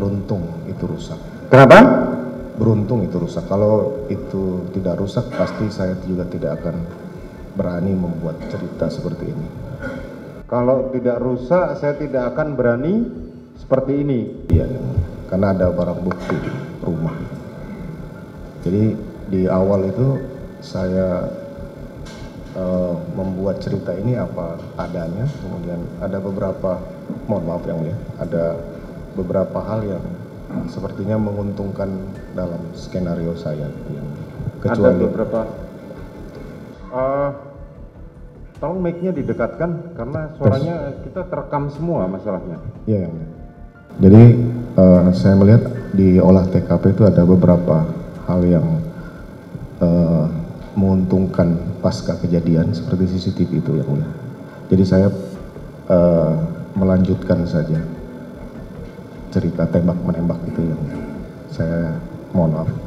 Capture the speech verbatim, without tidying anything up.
beruntung itu rusak. Kenapa? Beruntung itu rusak. Kalau itu tidak rusak, pasti saya juga tidak akan berani membuat cerita seperti ini. Kalau tidak rusak, saya tidak akan berani seperti ini. Iya, karena ada barang bukti rumah. Jadi di awal itu saya uh, membuat cerita ini apa adanya. Kemudian ada beberapa, mohon maaf yang mulia, ada beberapa hal yang sepertinya menguntungkan dalam skenario saya. Yang kecuali ada beberapa. Uh, tolong mic-nya didekatkan karena suaranya kita terekam semua masalahnya. Iya yang mulia. Jadi uh, saya melihat di olah T K P itu ada beberapa hal yang uh, menguntungkan pasca kejadian seperti C C T V itu yang mulia. Jadi saya uh, melanjutkan saja cerita tembak menembak itu yang saya mohon maaf.